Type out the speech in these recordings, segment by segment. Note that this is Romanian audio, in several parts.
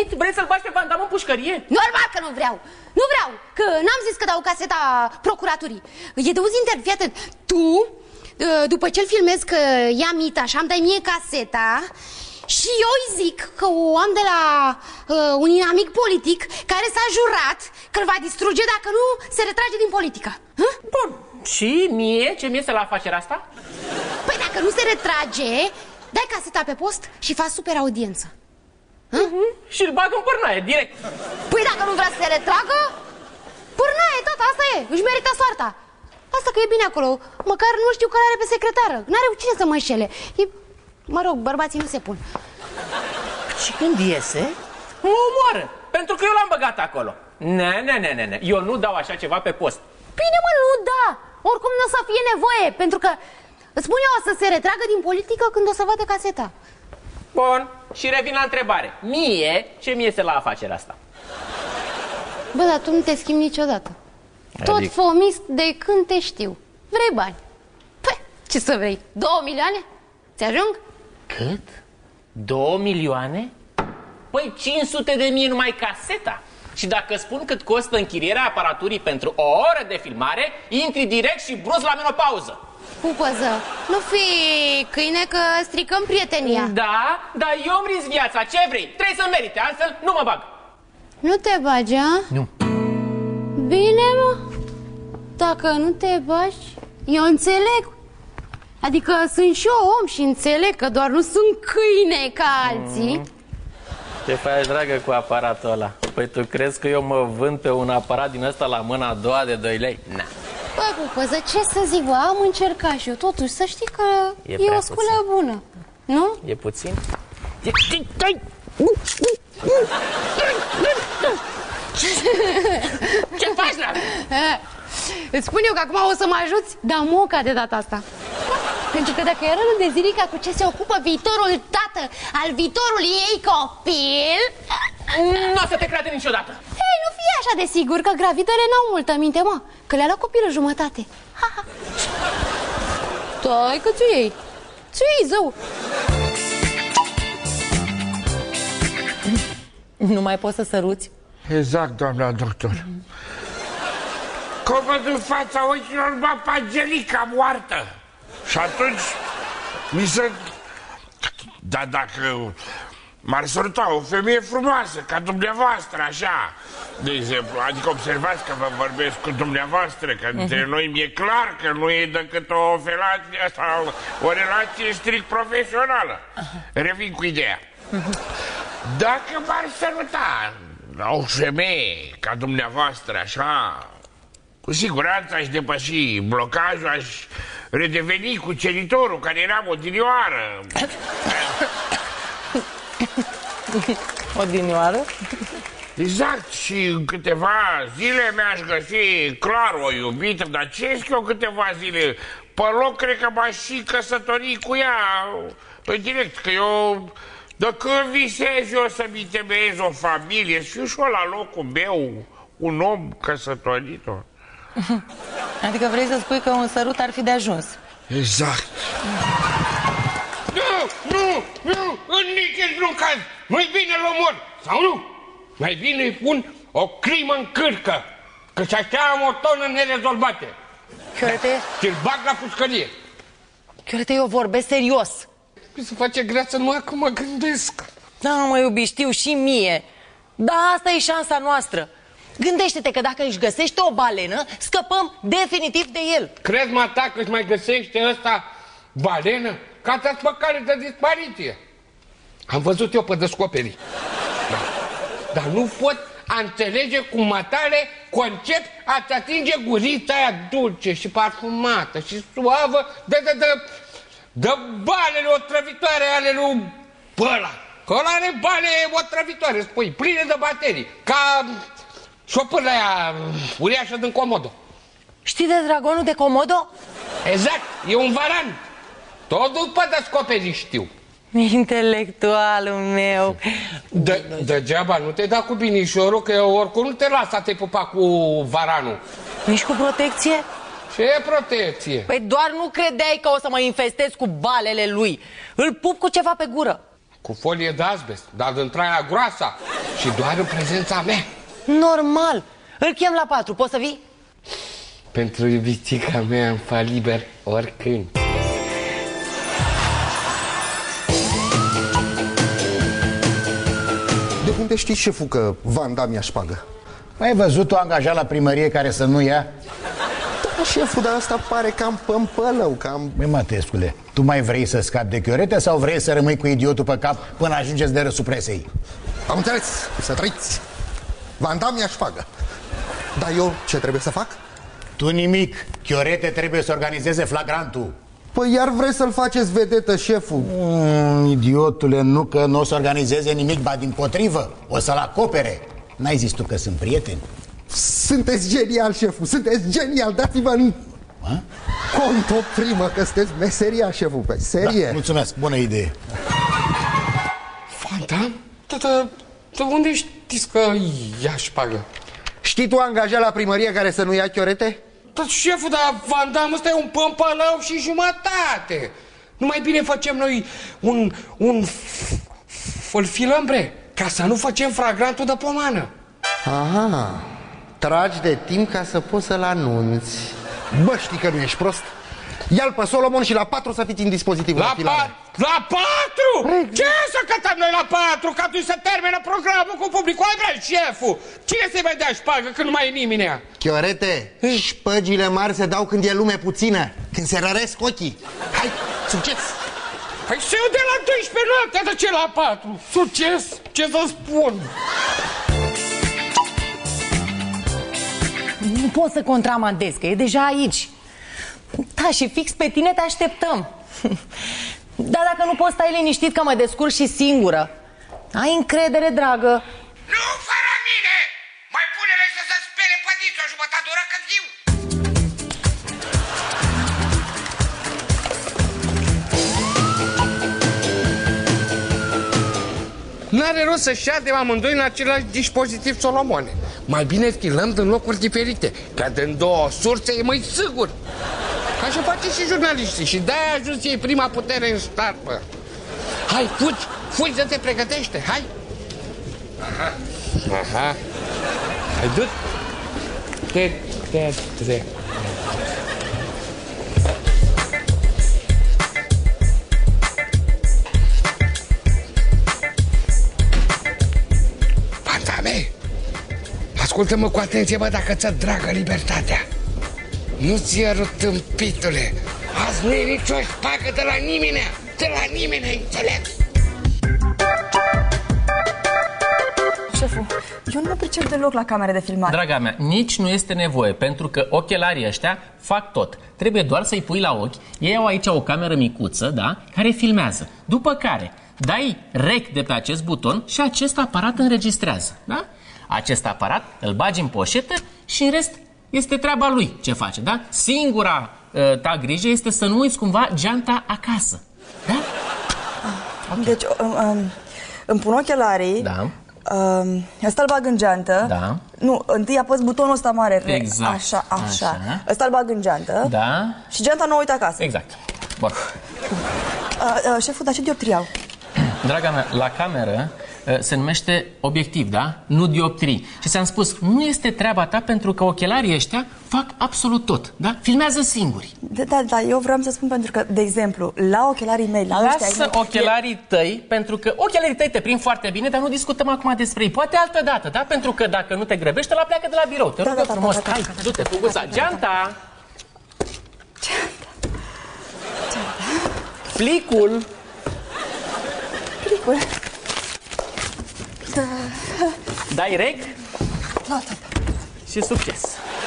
nebunit? Vrei să-l bagi pe Van Damme în pușcărie? Normal că nu vreau. Nu vreau, că n-am zis că dau caseta procuraturii. E de uz intern, fii atent. Tu, după ce-l filmezi că ia mita și am dai mie caseta, și eu îi zic că o am de la un inamic politic care s-a jurat că îl va distruge dacă nu se retrage din politică. Bun. Și mie? Ce mi-este la afacerea asta? Păi dacă nu se retrage, dai caseta pe post și faci super audiență. Și îl bag în pârnaie, direct. Păi dacă nu vrea să se retragă, pârnaie, tata, asta e, își merită soarta. Asta că e bine acolo, măcar nu știu care are pe secretară. N-are cu cine să mă înșele. Mă rog, bărbații nu se pun. Și când iese, mă omoară, pentru că eu l-am băgat acolo. Ne, eu nu dau așa ceva pe post. Bine, mă, nu da. Oricum nu o să fie nevoie, pentru că îți spun eu, o să se retragă din politică când o să vadă caseta. Bun, și revin la întrebare. Mie, ce mi iese la afacerea asta? Bă, dar tu nu te schimbi niciodată. Tot fomist de când te știu. Vrei bani? Păi, ce să vrei? 2 milioane? Ți-ajung? Cât? 2 milioane? Păi 500.000 numai caseta. Și dacă spun cât costă închirierea aparaturii pentru o oră de filmare, intri direct și brusc la menopauză. Pupăză, nu fi câine că stricăm prietenia. Da, dar eu îmi risc viața, ce vrei? Trebuie să merite, altfel nu mă bag. Nu te bagi, a? Nu. Bine, mă. Dacă nu te bagi, eu înțeleg. Adică sunt și eu om și înțeleg că doar nu sunt câine ca alții. Ce faci, dragă, cu aparatul ăla? Păi tu crezi că eu mă vând pe un aparat din ăsta la mâna a doua de 2 lei? Na. Bă, Pupăză, ce să zic, bă, am încercat și eu. Totuși, să știi că e o sculă bună. Nu? E puțin? Ce faci, la? Îți spun eu că acum o să mă ajuți, dar moca de data asta. Pentru că dacă e rândul de Zilica cu ce se ocupă viitorul tată al viitorului ei copil, nu o să te crede niciodată. Ei, nu fie așa de sigur că gravidele n-au multă minte, mă. Că le-a luat copilul jumătate. Stai că ți-o iei. Ți-o iei, zău. Nu mai poți să săruți? Exact, doamna doctor. Cum văd în fața ochilor mă pe Angelica moartă. Și atunci mi se... Dar dacă m-ar săruta o femeie frumoasă, ca dumneavoastră, așa, de exemplu, adică observați că vă vorbesc cu dumneavoastră, că între noi mi-e clar că nu e decât o relație sau o relație strict profesională. Revin cu ideea. Dacă m-ar săruta o femeie ca dumneavoastră, așa, cu siguranță aș depăși blocajul, aș redeveni cuceritorul care eram odinioară. Odinioară? Exact, și în câteva zile mi-aș găsi clar o iubită, dar ce eu câteva zile? Pe loc cred că m-aș și căsători cu ea direct, că eu... De când visez eu să mi temeiez o familie, să fiu și eu la locul meu un om căsătorit-o. Adică vrei să spui că un sărut ar fi de ajuns? Exact. Nu, în niciun caz. Nu-i bine îl omor, sau nu? Mai bine îi pun o crimă în cârcă, că și-așa am o tonă nerezolvate. Chiorete? Și-l bag la pușcărie. Chiorete, eu vorbesc serios. Se face greață numai că mă gândesc. Da, mă iubi, știu și mie. Da, asta e șansa noastră. Gândește-te că dacă își găsește o balenă, scăpăm definitiv de el. Crezi, mata, că își mai găsește ăsta balenă? Ca să-ți pe cale de dispariție. Am văzut eu pe descoperii. Dar nu pot înțelege cum matale concept a-ți atinge gurița aia dulce și parfumată și suavă de balele otrăvitoare ale lui ăla. Că ăla are bale otrăvitoare, spui, pline de baterii. Ca șopârla aia uriașă din Comodo. Știi de dragonul de Comodo? Exact, e un varan. Tot după descoperi știu. Intelectualul meu. Degeaba nu te da cu binișorul, că eu oricum nu te las să te pupa cu varanul. Nici cu protecție? Ce protecție? Păi doar nu credeai că o să mă infestez cu balele lui. Îl pup cu ceva pe gură. cu folie de asbest, dar din traia groasa și doar în prezența mea. Normal. Îl chem la 4, poți să vii? Pentru iubitica mea îmi fa liber oricând. De unde știi, șeful, că Van Damme ia șpagă? Mai ai văzut o angajat la primărie care să nu ia? Da, șeful, dar asta pare cam pămpălău, cam... Băi, Matescule, tu mai vrei să scapi de Chiorete sau vrei să rămâi cu idiotul pe cap până ajungeți de râsul presei? Am înțeles, să trăiți. Van Damme ia șpagă. Dar eu ce trebuie să fac? Tu nimic. Chiorete trebuie să organizeze flagrantul. Păi iar vreți să-l faceți vedetă, șeful? Idiotule, nu că nu o să organizeze nimic, ba dimpotrivă, o să-l acopere. N-ai zis tu că sunt prieteni? Sunteți genial, șeful, sunteți genial. Dați-vă în cont o primă, că sunteți meseria, șeful, pe serie. Da, mulțumesc, bună idee. Van Damme? Dar unde știți că ia șpagă? Știi tu angajat la primărie care să nu ia Chiorete? Dar șeful, dar Van Damme ăsta e un pămpălău și jumătate. Nu mai bine facem noi îl filăm, bre, ca să nu facem flagrantul de pomană. Aha, tragi de timp ca să poți să-l anunți. Bă, știi că nu ești prost? Ia-l pe Solomon și la 4 să fiți în dispozitivul de filare. La 4? Ce să cătăm noi la 4? Că atunci se termină programul cu publicul. Ai vrea, șeful? Cine să-i mai dea șpagă când nu mai e nimeni? Chiorete, șpăgile mari se dau când e lume puțină, când se răresc ochii. Hai, succes! Păi și eu de la 12 noaptea, de ce la 4? Succes? Ce să spun? Nu pot să contramandez, că e deja aici. Da, și fix pe tine te așteptăm. Dar dacă nu poți, stai liniștit că mă descurc și singură. Ai încredere, dragă. Nu fără mine! Mai pune-le să se spere pădiți o jumătate de oră când viu! N-are rost să șadem amândoi în același dispozitiv, Solomone. Mai bine filăm din locuri diferite, că din două surse e mai sigur. Așa face și jurnaliștii și de-aia ajuns ei prima putere în start, bă. Hai, fugi să te pregătește, hai! Aha. Hai, du-te. Van Damme, ascultă-mă cu atenție, bă, dacă ți-a dragă libertatea. Nu ți-e rău, tâmpitule. Azi nu e nicio șpagă de la nimeni, înțeles? Șeful, eu nu mă pricep deloc la camere de filmare. Draga mea, nici nu este nevoie, pentru că ochelarii ăștia fac tot. Trebuie doar să-i pui la ochi. Ei au aici o cameră micuță, da, care filmează. După care dai rec de pe acest buton și acest aparat înregistrează, da? Acest aparat îl bagi în poșetă și în rest este treaba lui ce face, da? Singura ta grijă este să nu uiți cumva geanta acasă, da? Okay. Deci, îmi pun ochelarii, da. Ăsta îl bag în geantă. Da. Nu, întâi apăs butonul ăsta mare. Exact. Așa. Ăsta îl bag în geantă. Da. Și geanta nu o uit acasă. Exact. Bun. Șeful, dar ce dioptrii au? Draga mea, la cameră se numește obiectiv, da? Nu dioptrii. Și ți-am spus, nu este treaba ta pentru că ochelarii ăștia fac absolut tot, da? Filmează singuri. Da, eu vreau să spun pentru că, de exemplu, la ochelarii mei, la ăștia... Lasă ochelarii tăi, pentru că ochelarii tăi te prind foarte bine, dar nu discutăm acum despre ei. Poate altă dată, da? Pentru că dacă nu te grăbești, ăla pleacă de la birou. Te rog frumos, hai, du-te cu guța. Geanta! Plicul! Da. Dai rec și succes.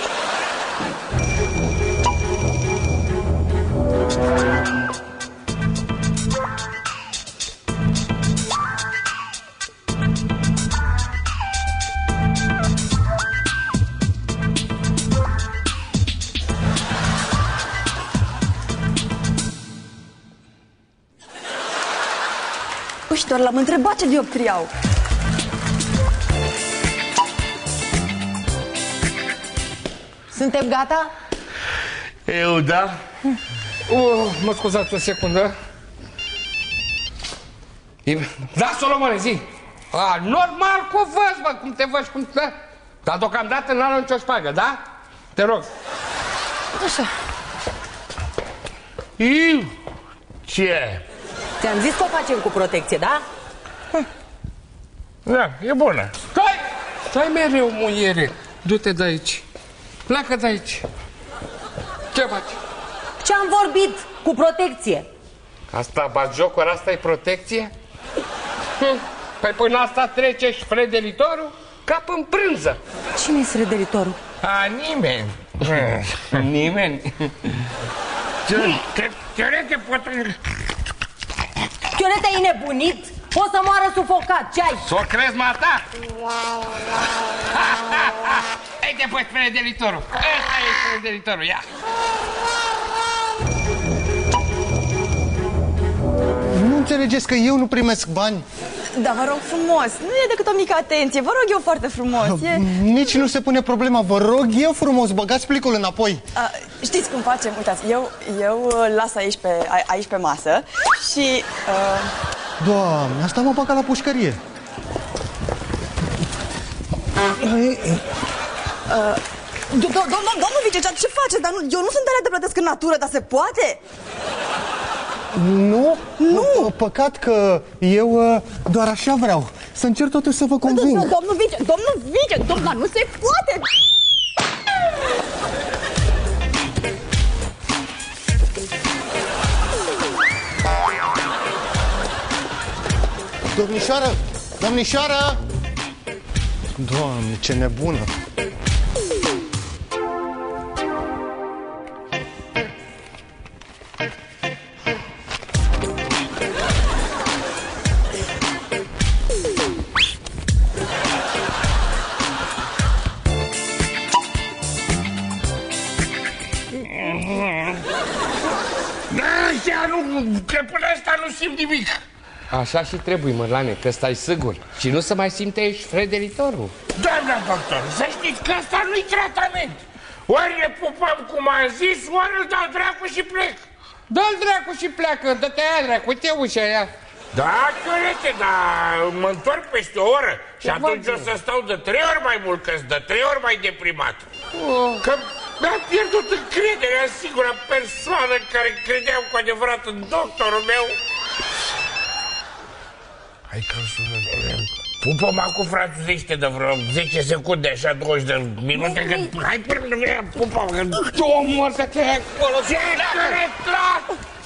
Uși, doar l-am întrebat ce dioptrii au. Suntem gata? Eu, da. Mă scuzați o secundă. Da, Solomone, zi. Normal că o văz, mă, cum te văd, cum te... Dar deocamdată n-am nicio șpagă, da? Te rog. Așa. Ce? Ți-am zis că o facem cu protecție, da? Da, e bună. Stai mereu, muiere. Du-te de aici. Pleacă de aici. Ce faci? Ce-am vorbit? Cu protecție. Asta, batjocul, asta e protecție? Păi până asta trece și fredelitorul cap în prânză. Cine-i srederitorul? Nimeni. Nimeni. Chiorete, pot... Chiorete, ai nebunit? O să moară sufocat, ce-ai? S-o crezi, mata? Uite, păi, fredelitorul. Ăsta e fredelitorul, ia. Nu înțelegeți că eu nu primesc bani? Da, vă rog frumos, nu e decât o mică atenție, vă rog eu foarte frumos. Nici nu se pune problema, vă rog eu frumos, băgați plicul înapoi. Știți cum facem? Uitați, eu las aici pe masă și... Doamne, asta mă băga la pușcărie. Domnul Vicecean, ce faceți? Dar eu nu sunt alea de plătesc în natură, dar se poate? Nu? Nu! Păcat că eu doar așa vreau. Să încerc totuși să vă conving. Domnul Vice, dar nu se poate! Domnișoară! Domnișoară! Doamne, ce nebună! Că până asta nu simt nimic. Așa și trebuie, Mărlane, că stai sigur. Și nu să mai simte ești fredelitorul. Doamna doctor, să știți că asta nu-i tratament. Ori ne pupăm cum am zis, ori îl dau dracu și plec. Dă-l dracu și pleacă, dă-te aia dracu, uite ușa aia. Da, Chiorete, dar mă întorc peste o oră și atunci o să stau de 3 ori mai mult, că-s de 3 ori mai deprimat. Că mi-am pierdut încrederea în singura persoană în care credeam cu adevărat în doctorul meu. Hai că sună. Pupă-mă acum, fratuzește de vreo 10 secunde, așa 20 de minute, că... Hai până mea, pupă-mă, că... Domnul, să te ai acolo! Ce corect, las!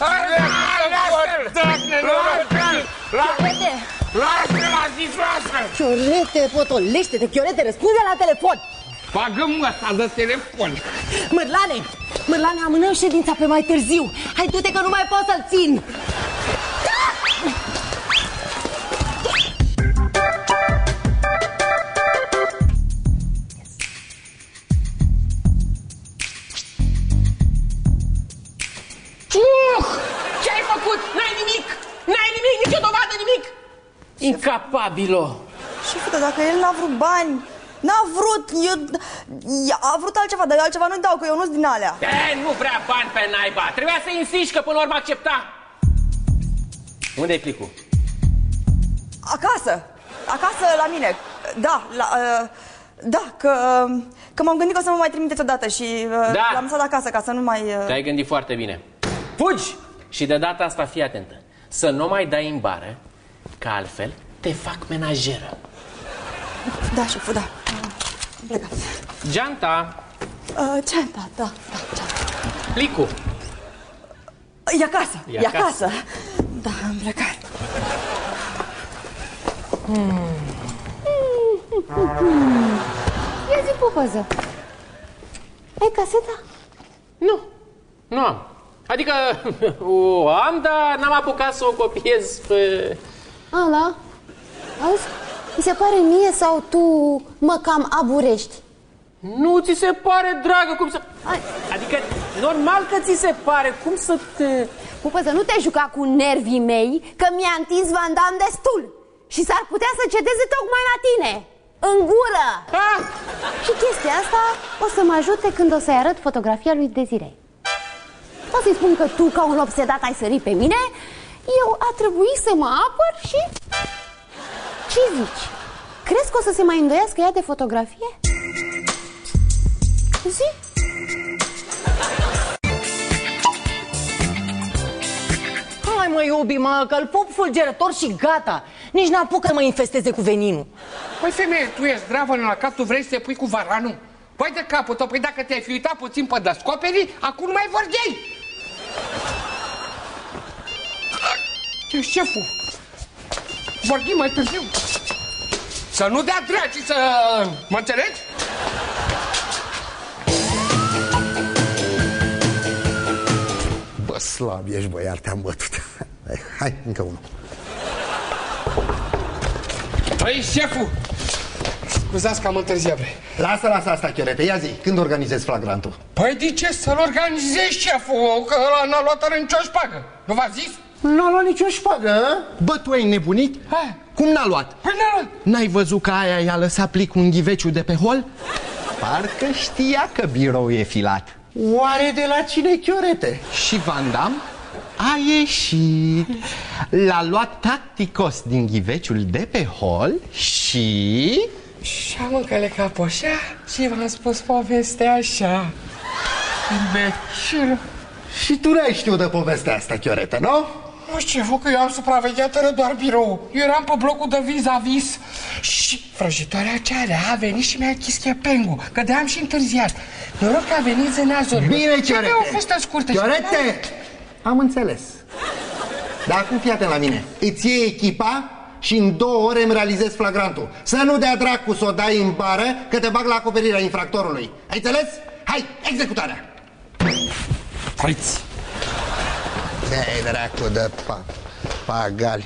Lasă-l, a zis, lasă! Chiorete, potolește-te, Chiorete, răspunde la telefon! Pagă-mi ăsta de telefon! Mărlane, amânăm ședința pe mai târziu. Hai, du-te că nu mai pot să-l țin. Ce-ai făcut? N-ai nimic! N-ai nimic, nicio dovadă, nimic! Incapabilo! Șefută, dacă el n-a vrut bani, n-a vrut, a vrut altceva, dar eu altceva nu-i dau, că eu nu-s din alea. Nu vrea bani pe naiba, trebuia să insiști că până la urmă accepta. Unde-i plicul? Acasă la mine, da, că m-am gândit că o să mă mai trimiteți odată și l-am lăsat acasă ca să nu mai... Te-ai gândit foarte bine. Fugi! Și de data asta fii atentă, să nu mai dai în bară, că altfel te fac menajeră. Da, șeful, da. Am plecat. Geanta. Geanta, da, geanta. Plicul. E acasă. Da, am plecat. Ia zi, Pupăză, ai caseta? Nu am. Adică o am, dar n-am apucat să o copiez pe... Ala, auzi, mi se pare mie sau tu mă cam aburești? Nu ți se pare, dragă, cum să... Adică, normal că ți se pare, cum să te... Pupăză, nu te juca cu nervii mei, că mi-a întins Van Damme destul și s-ar putea să cedeze tocmai la tine, în gură. Și chestia asta o să mă ajute când o să-i arăt fotografia lui Desiree. O să-i spun că tu, ca un obsedat, ai sărit pe mine, eu a trebuit să mă apăr și... Ce zici? Crezi că o să se mai îndoiască ea de fotografie? Zi? Hai mă, iubi, mă, că-l pup fulgerător și gata. Nici n-apucă să mă infesteze cu veninul. Păi femeie, tu ești zdravă la cap, tu vrei să te pui cu varanul? Păi de capul tău, păi dacă te-ai fi uitat puțin pe descoperi, acum nu mai vorbeai. Ești șeful. Vorbim mai târziu. Să nu dea dragi, să... Mă înțelegi? Bă, slab ești, bă, iar te-am bătut. Hai, încă unul. Păi, șeful! Scuzați că am întârziat, bre. Lasă asta, Chiorete, ia zi, când organizezi flagrantul? Păi de ce să-l organizezi, șeful? Că ăla n-a luat nicio șpagă. Nu v-a zis? N-a luat nicio șpagă. Bă, tu ai nebunit? Hai. Cum n-a luat? Păi n-a luat. N-ai văzut că aia i-a lăsat plicul în ghiveciul de pe hol? Parcă știa că birou e filat. Oare de la cine, Chiorete? Și Van Damme a ieșit. L-a luat tacticos din ghiveciul de pe hol și... Și am încălecat poșa și v-am spus povestea așa. Imbecil. Și tu n-ai știut de povestea asta, Chiorete, nu? Nu știu, că eu am supravegheat doar birou. Eu eram pe blocul de vis-a-vis și vrăjitoarea aceea a venit și mi-a închis chepengul, că de-am și întârziat. Noroc că a venit zânazorii. Bine, Chiorete! Au fost scurte. Chiorete! Am înțeles. Dar acum fii atent la mine. Îți iei echipa și în 2 ore îmi realizezi flagrantul. Să nu dea dracu să o dai în bară, că te bag la acoperirea infractorului. Ai înțeles? Hai, executarea! Friți! Dă-i dracu de pagali.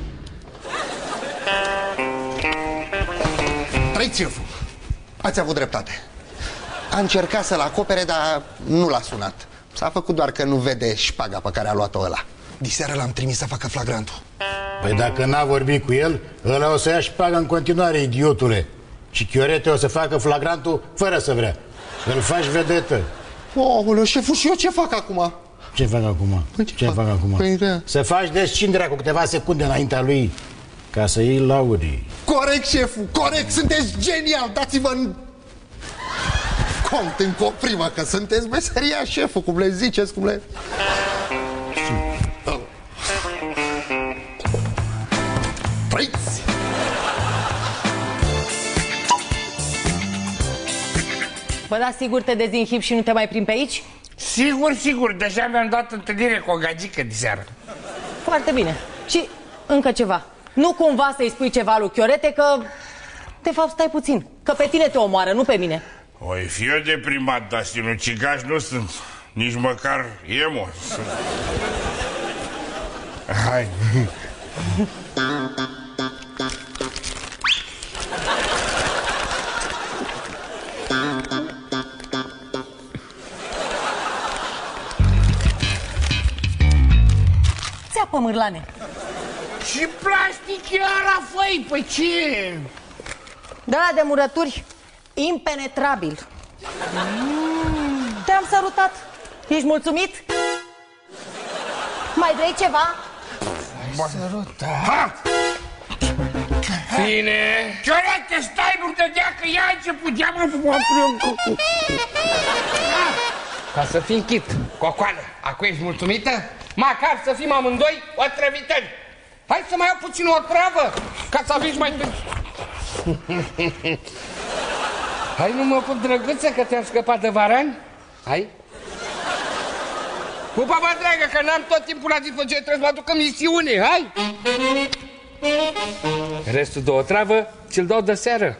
Trăiți, șeful. Ați avut dreptate. A încercat să-l acopere, dar nu l-a sunat. S-a făcut doar că nu vede șpaga pe care a luat-o ăla. Diseară l-am trimis să facă flagrantul. Păi dacă n-a vorbit cu el, ăla o să ia șpaga în continuare, idiotule. Și Chiorete o să facă flagrantul fără să vrea. Îl faci vedetă. Aoleu, șeful, și eu ce fac acum? Ce fac acum? Ce fac acum? Păi, da. Să faci descinderea cu câteva secunde înaintea lui, ca să iei laurii. Corect, șeful, corect, sunteți genial. Dați-vă în cont în coprimă, că sunteți meseria, șeful, cum le ziceți, cum le... Trăiți! Bă, da, sigur te dezinhibi și nu te mai prind pe aici? Sigur, deja mi-am dat întâlnire cu o gagică diseară. Foarte bine. Și încă ceva. Nu cumva să-i spui ceva lui Chiorete că... De fapt, stai puțin. Că pe tine te omoară, nu pe mine. Oi, fi eu deprimat, dar sinucigași nu sunt. Nici măcar emo. Hai. Țeapă, mârlane. Și plastic iara, făi, păi ce? De la de murături, impenetrabil. Te-am sărutat. Ești mulțumit? Mai vrei ceva? Sărutat. Bine. Chiorete, stai, nu te dea, că ea a început deamă. Ca să fii închit, cocoană, acum ești mulțumită? Măcar să fim amândoi otrăvitări. Hai să mai iau puțin o travă, ca să aveți mai târziu. Hai, nu mă pup, drăguță, că te-am scăpat de varan? Hai. Pupa, mă, dragă, că n-am tot timpul la dispoziție, trebuie să mă duc în misiune, hai! Restul de o travă ți-l dau de seară.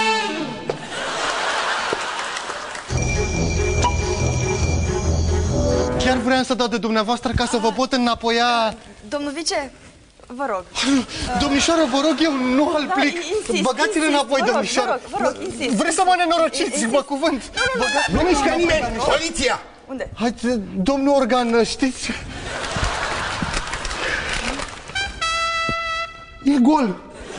Chiar vreau să dau de dumneavoastră ca să vă pot înapoia... Domnul vice, vă rog. Domnișoară, vă rog eu, nu al plic. Băgați-l înapoi, domnișoară. Vă rog, insist. Vreți să mă nenorociți, vă cuvânt. Nu mișcă nimeni, poliția! Unde? Hai, domnul Organ, știți? E gol.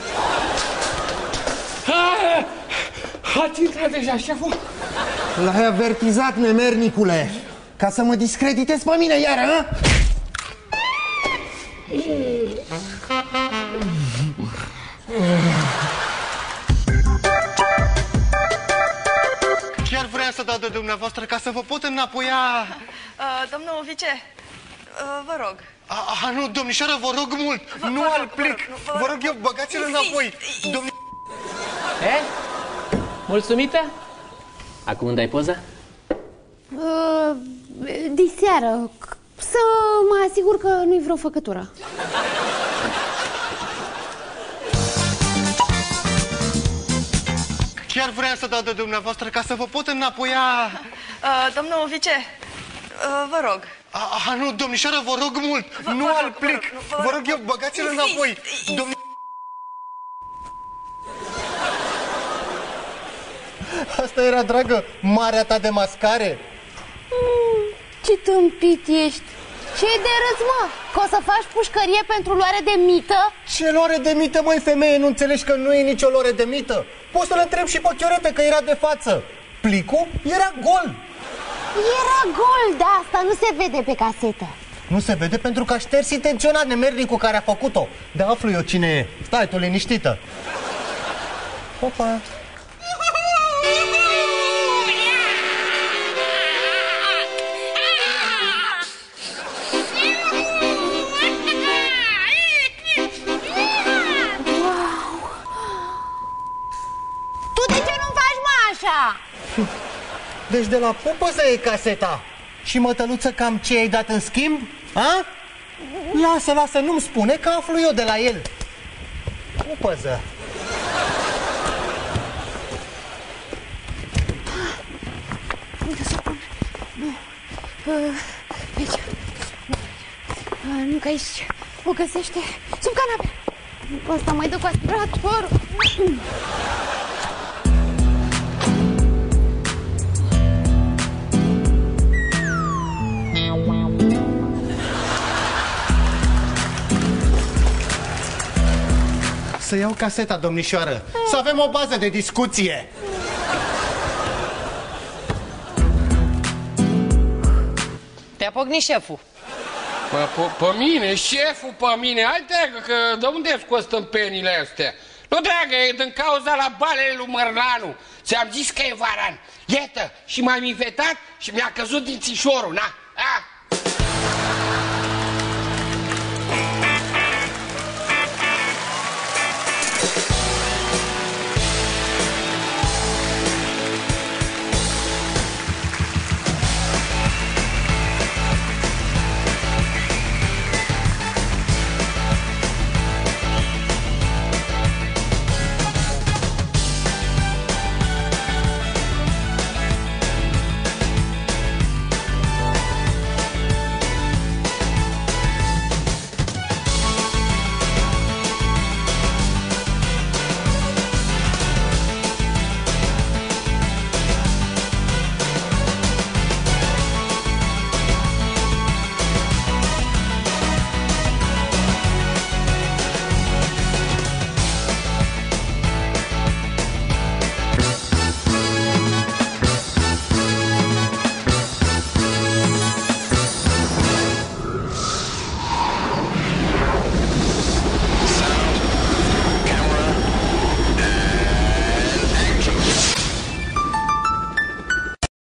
Ați intrat deja, șeful? L-ai avertizat, nemernicule, ca să mă discreditezi pe mine iară, hă? Chiar vreau să dau de dumneavoastră ca să vă pot înapoia... Domnul vice, vă rog. Nu, domnișoară, vă rog mult, nu al plic. Vă rog eu, băgați-l înapoi. Mulțumită? Acum îmi dai poza? Diseară, să mă asigur că nu-i vreo făcătură. Chiar vreau să dau de dumneavoastră ca să vă pot înapoia... Domnul vice, vă rog. Nu, domnișoară, vă rog mult, nu al plic. Vă rog eu, băgați-l înapoi. Asta era, dragă, marea ta de mascare? Ce tâmpit ești! Ce-i de râs, mă? Că o să faci pușcărie pentru luare de mită? Ce luare de mită, măi, femeie? Nu înțelegi că nu e nicio luare de mită? Poți să-l întreb și pe Chiorete, că era de față. Plicul era gol. Era gol, dar asta nu se vede pe casetă. Nu se vede pentru că a șters intenționat nemernicul care a făcut-o. De aflu eu cine e. Stai tu liniștită. Opa. Deci de la pupăză e caseta. Și mătăluță, cam ce ai dat în schimb? A? Lasă, lasă, nu-mi spune că aflu eu de la el. Pupăză. Aici. Nu, că aici o găsește sub canapea. Asta mai dă cu aspiratorul. Să iau caseta, domnișoară. Să avem o bază de discuție. Te-a pocnit șeful. Pe mine, șeful, pe mine. Hai, dragă, că de unde ai scos tâmpenile astea? Nu, dragă, e din cauza la balele lui Mărlanu. Ți-am zis că e varan. Iată, și m-am infectat și mi-a căzut dințișorul, na?